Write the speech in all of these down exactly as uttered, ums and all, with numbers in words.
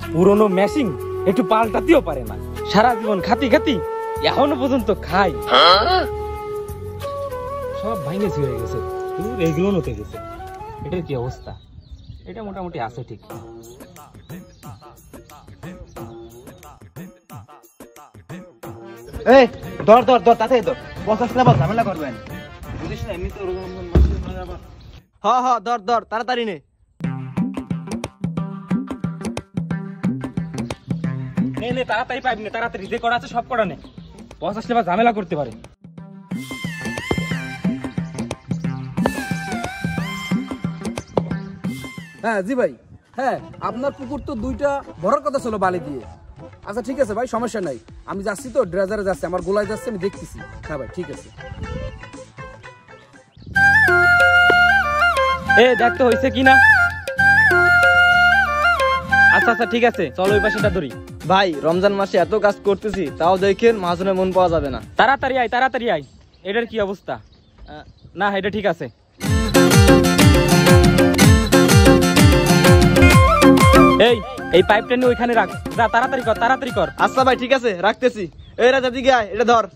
পুরনো মেশিন একটু পাল্টাতেও পারে না, সারা জীবন খাতি খাতি এখনো পর্যন্ত খাই, সব ভাঙে হয়ে গেছে, এগুলো নতে গেছে। এটার কি অবস্থা? এটা মোটামুটি আছে ঠিক। এই ধর ধর ধর তাতে ধর, বস আসলে আবার ঝামেলা করবেন, বুঝিস না এমনি তো। হ্যাঁ হ্যাঁ ধর ধর তাড়াতাড়ি নে। নে নে তাড়াতাড়ি পাইবি না, তাড়াতাড়ি যে করা আছে সব করা নে, বস আসলে আবার ঝামেলা করতে পারে। হ্যাঁ জি ভাই, হ্যাঁ আপনার পুকুর তো দুইটা ভরার কথা ছিল বালি দিয়ে। আচ্ছা ঠিক আছে ভাই, সমস্যা নাই, আমি যাচ্ছি তো ড্রেজারে যাচ্ছি, আমার গোলায় যাচ্ছে, আমি দেখতেছি। হ্যাঁ ভাই ঠিক আছে। এ দেখতে হয়েছে কিনা? আচ্ছা আচ্ছা ঠিক আছে, চলো ওই পাশেটা ধরি। ভাই রমজান মাসে এত কাজ করতেছি, তাও দেখেন মাঝনে মন পাওয়া যাবে না। তাড়াতাড়ি আয় তাড়াতাড়ি আয়। এটার কি অবস্থা? না এটা ঠিক আছে। এই এই পাইপটা নিয়ে ওইখানে রাখ, যা তাড়াতাড়ি কর তাড়াতাড়ি কর। আচ্ছা ভাই ঠিক আছে রাখতেছি। এই রাজা দিকে আয়, এটা ধর।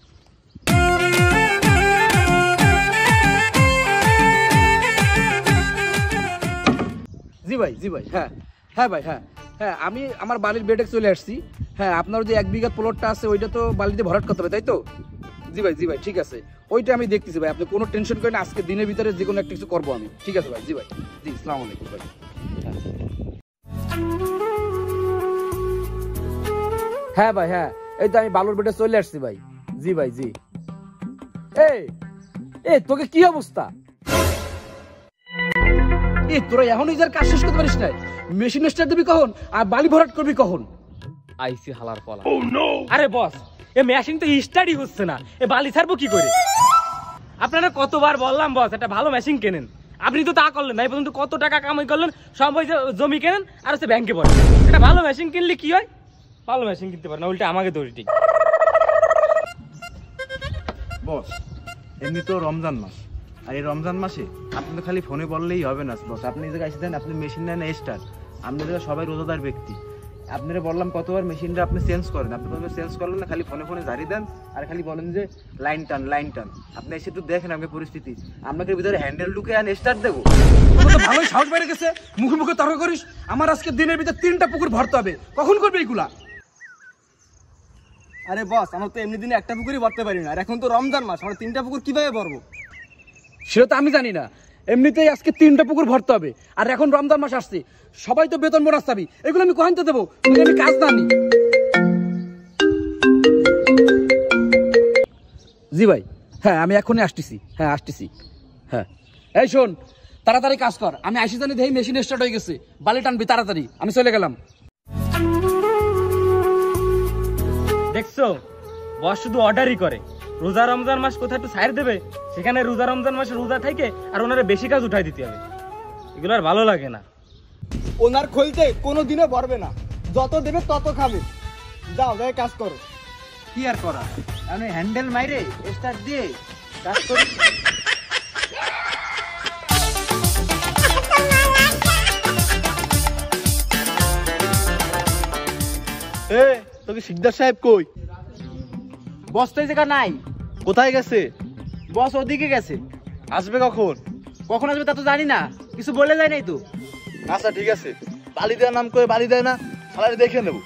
জি ভাই জি ভাই, হ্যাঁ হ্যাঁ ভাই, হ্যাঁ হ্যাঁ আমি আমার বালির বেডে চলে আসছি। হ্যাঁ আপনার যে এক বিঘা প্লটটা আছে ওইটা তো বালিতে ভরাট করতে হবে, তাই তো? জি ভাই জি ভাই ঠিক আছে, ওইটা আমি দেখতেছি ভাই, আপনি কোনো টেনশন করেন না, আজকে দিনের ভিতরে যে কোনো একটা কিছু করবো আমি। ঠিক আছে ভাই, জি ভাই, জি আসসালামু আলাইকুম ভাই। হ্যাঁ ভাই, হ্যাঁ এই তো আমি বালুর বেডে চলে আসছি ভাই। জি ভাই জি। এই এই তোকে কি অবস্থা? এই তোরা এখন নিজের কাজ শেষ করতে পারিস না, মেশিন স্টার্ট দিবি কখন আর বালি ভরাট করবি কখন? আইসি হালার পলা। আরে বস, এ মেশিন তো স্টার্টই হচ্ছে না, এ বালি ছাড়বো কি করে? আপনারা কতবার বললাম বস একটা ভালো মেশিন কেনেন, আপনি তো তা করলেন না। এই পর্যন্ত কত টাকা কামাই করলেন, সব ওই জমি কেনেন আর হচ্ছে ব্যাংকে পড়েন। একটা ভালো মেশিন কিনলে কি হয়? ভালো মেশিন কিনতে পারে না, উল্টে আমাকে দৌড়ি। ঠিক বস এমনি তো রমজান মাস, আর এই রমজান মাসে আপনি তো খালি ফোনে বললেই হবে না বস। আপনি এই জায়গায় এসে দেন, আপনি মেশিন নেন স্টার, আপনাদের সবাই রোজাদার ব্যক্তি। আপনারা বললাম কতবার মেশিনটা আপনি চেঞ্জ করেন, আপনি কতবার চেঞ্জ করলেন না, খালি ফোনে ফোনে জারি দেন আর খালি বলেন যে লাইন টান লাইন টান। আপনি এসে একটু দেখেন আমাকে পরিস্থিতি, আপনাকে ভিতরে হ্যান্ডেল ঢুকে আর স্টার্ট দেবো। তো ভালোই সাহস বেড়ে গেছে, মুখে মুখে তর্ক করিস। আমার আজকে দিনের ভিতরে তিনটা পুকুর ভরতে হবে, কখন করবে এইগুলা? আরে বস আমরা তো এমনি দিনে একটা পুকুরই ভরতে পারি না, আর এখন তো রমজান মাস, আমরা তিনটা পুকুর কিভাবে ভরবো? সেটা তো আমি জানি না, এমনিতেই আজকে তিনটা পুকুর ভরতে হবে, আর এখন রমজান মাস আসছে, সবাই তো বেতন বোনাস পাবি, এগুলো আমি কোহানতে দেবো যদি আমি কাজ না নিই? জি ভাই, হ্যাঁ আমি এখনই আসতেছি, হ্যাঁ আসতেছি। হ্যাঁ এই শোন, তাড়াতাড়ি কাজ কর, আমি আসি জানি দেখি মেশিন স্টার্ট হয়ে গেছে, বালি টানবি তাড়াতাড়ি, আমি চলে গেলাম। দেখছো বস শুধু অর্ডারই করে, রোজা রমজান মাস কোথায় একটু ছাড় দেবে, সেখানে রোজা রমজান মাসে রোজা থেকে আর ওনারা বেশি কাজ উঠাই দিতে হবে। এগুলো আর ভালো লাগে না। ওনার খোলতে কোনো দিনও ভরবে না, যত দেবে তত খাবে। যাও যাই কাজ করো। কি আর করা, আমি হ্যান্ডেল মাইরে স্টার্ট দিয়ে কাজ করি। এ তোকে শিকদার সাহেব কই? বস তো এই জায়গা নাই। কোথায় গেছে? বস ওদিকে গেছে। আসবে কখন? কখন আসবে তা তো জানি না, কিছু বলে যায় নাই তো। আচ্ছা ঠিক আছে, বালি দেওয়ার নাম করে বালি দেয় না, সালারে দেখে নেবো।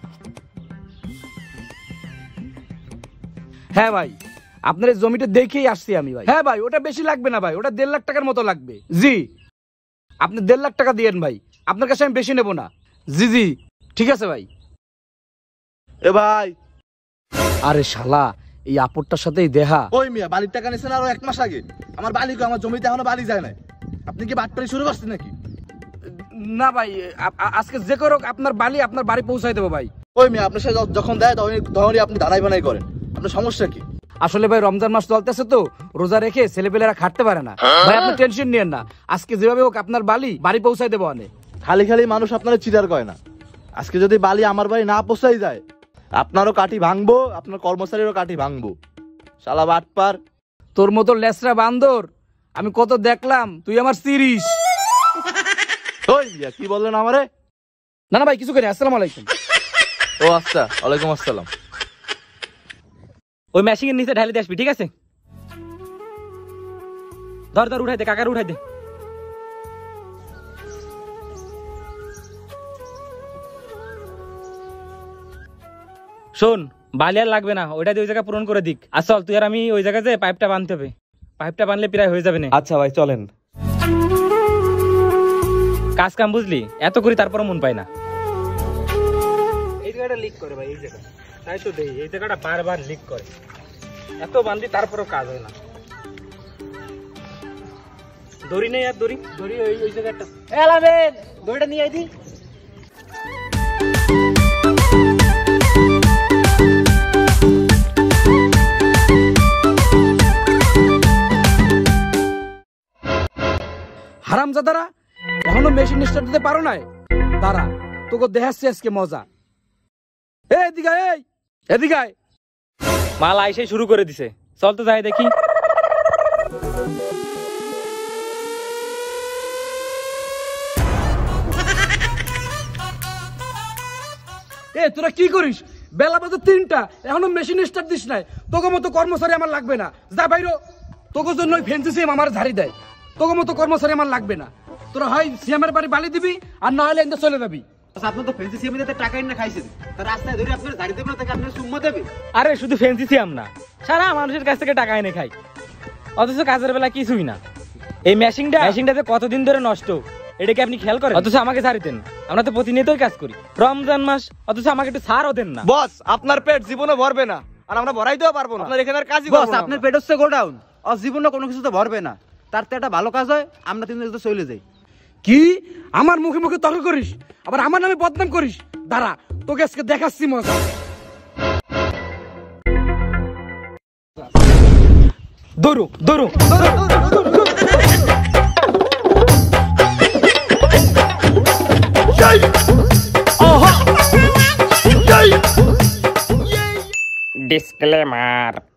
হ্যাঁ ভাই, আপনার এই জমিটা দেখেই আসছি আমি ভাই। হ্যাঁ ভাই, ওটা বেশি লাগবে না ভাই, ওটা দেড় লাখ টাকার মতো লাগবে। জি আপনি দেড় লাখ টাকা দিয়েন ভাই, আপনার কাছে আমি বেশি নেব না। জি জি ঠিক আছে ভাই। এ ভাই, আরে শালা, এই আপদটার সাথেই দেখা। ওই মিয়া বালির টাকা নিয়েছেন আরো এক মাস আগে, আমার বালি আমার জমিতে এখনো বালি যায় নাই, আপনি কি বাটপাড়ি শুরু করছেন নাকি? না ভাই, আজকে যে করো আপনার বালি আপনার বাড়ি পৌঁছাই দেবো ভাই। ওই মিয়া আপনার সাথে যখন দেয় তখন তখনই আপনি দাঁড়াই বানাই করেন, আপনার সমস্যা কি? আসলে ভাই রমজান মাস চলতেছে তো, রোজা রেখে ছেলেপেলেরা খাটতে পারে না ভাই, আপনি টেনশন নিয়েন না, আজকে যেভাবে হোক আপনার বালি বাড়ি পৌঁছাই দেবো অনেক। খালি খালি মানুষ আপনারা চিটার করে না, আজকে যদি বালি আমার বাড়ি না পৌঁছাই যায় আপনারও কাঠি ভাঙবো, আপনার কর্মচারীরও কাঠি ভাঙবো। শালা বাটপার, তোর মতো লেসরা বান্দর আমি কত দেখলাম, তুই আমার সিরিস। ওই মিয়া কি বললেন আমারে? না না ভাই কিছু করি, আসসালামু আলাইকুম। ও আচ্ছা, ওয়ালাইকুম আসসালাম। ওই মেশিং এর নিচে ঢালে দিয়ে আসবি, ঠিক আছে? ধর ধর উঠাই দে, কাকার উঠাই দে। শোন, বালি আর লাগবে না, ওইটা দিয়ে ওই জায়গা পূরণ করে দিক। আর চল তুই আর আমি ওই জায়গায় যে পাইপটা বাঁধতে হবে, পাইপটা বাঁধলে প্রায় হয়ে যাবে না। আচ্ছা ভাই চলেন। কাজ কাম বুঝলি, এত করি তারপর মন পাই না। এই জায়গাটা লিক করে ভাই, এই জায়গা তাই তো দেই, এই জায়গাটা বারবার লিক করে, এত বান্ধি তারপরেও কাজ হয় না। দড়ি নেই আর দড়ি দড়ি ওই ওই জায়গাটা এলাবেন দড়িটা নিয়ে আই দি। হারামজাদারা, এখনো মেশিন স্টার্ট দিতে পারো নাই? দাঁড়া, তোকে দেখাচ্ছি আজকে মজা। এই এদিকে আয়, এই এদিকে আয়। মাল আইসে শুরু করে দিছে, চল তো যাই দেখি। এ তোরা কি করিস? বেলা বাজে তিনটা, এখনো মেশিন স্টার্ট দিস নাই। তোকে মতো কর্মচারী আমার লাগবে না, যা বাইরো। তোকে জন্য ওই ফেন্সি সিএম আমার ঝাড়ি দেয়, তোকে মতো কর্মচারী আমার লাগবে না। তোরা হয় সিএমের বাড়ি বালি দিবি, আর না হলে এনে চলে যাবি। আপনি তো ফেন্সি সিএম দিতে টাকা এনে খাইছেন, তার রাস্তায় ধরে আপনার ঝাড়ি দেবেন, তাকে আপনার সুম্মা দেবে। আরে শুধু ফেন্সি সিয়াম না, সারা মানুষের কাছ থেকে টাকা এনে খাই, অথচ কাজের বেলা কিছুই না। এই মেশিনটা মেশিনটাতে কতদিন ধরে নষ্ট, এটা কি আপনি খেয়াল করেন? অথচ আমাকে ছাড়ি দেন, আমরা তো প্রতিনিয়তই কাজ করি। রমজান মাস, অথচ আমাকে একটু ছাড়ও দেন না। বস, আপনার পেট জীবনে ভরবে না, আর আমরা ভরাইতেও পারবো না। আপনার এখানে আর কাজই করব না। বস, আপনার পেট হচ্ছে গোডাউন, আর জীবনে কোনো কিছু তো ভরবে না। তার তো একটা ভালো কাজ হয়, আমরা তিনজন তো চলে যাই। কি আমার মুখে মুখে তর্ক করিস, আবার আমার নামে বদনাম করিস? দাঁড়া, তোকে আজকে দেখাচ্ছি মজা। দৌড়ো দৌড়ো ডিসক্লেমার।